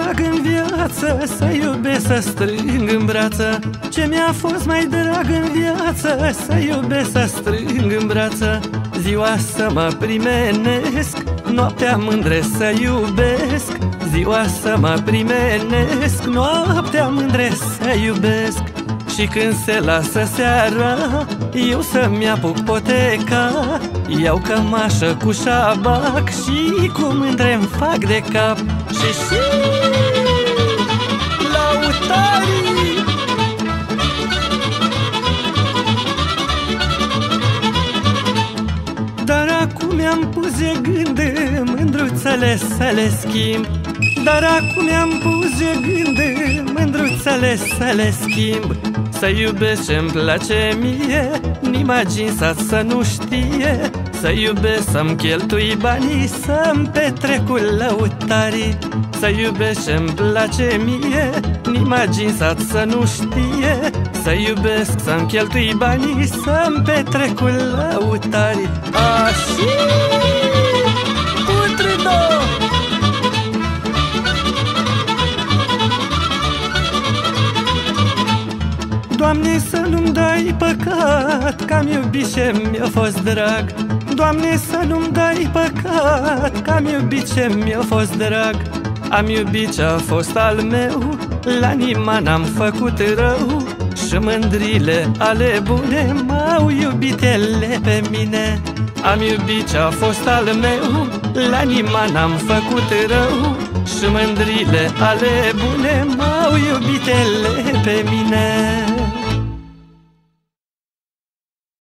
drag în viață, să iubesc, să strâng în brață. Ce mi-a fost mai drag în viață, să iubesc, să strâng în brață. Ziua să mă primenesc, noaptea mândre să iubesc. Ziua să mă primenesc, noaptea mândre să iubesc. Și când se lasă seara, eu să-mi apuc poteca. Iau cămașă cu șabac și cu mândre-mi fac de cap. Și lăutarii! Dar acum mi-am pus de gând mândruțele să le schimb. Dar acum mi-am pus de gând mândruțele să le schimb. Să iubesc ce-mi place mie, n-imagini să nu știe. Să iubesc, să-mi cheltui banii, să-mi petrec cu lăutarii. Să iubesc ce-mi place mie, n-imagini să nu știe. Să iubesc, să-mi cheltui banii, să-mi petrec cu lăutarii. Așa! Putredă! Doamne, să nu-mi dai păcat, că-am iubit ce mi-a fost drag. Doamne, să nu-mi dai păcat, că-am iubit ce mi-a fost drag. Am iubit ce-a fost al meu, la nima n-am făcut rău. Și mândrile ale bune m-au iubit ele pe mine. Am iubit ce-a fost al meu, la nima n-am făcut rău. Și mândrile ale bune m-au iubit ele pe mine.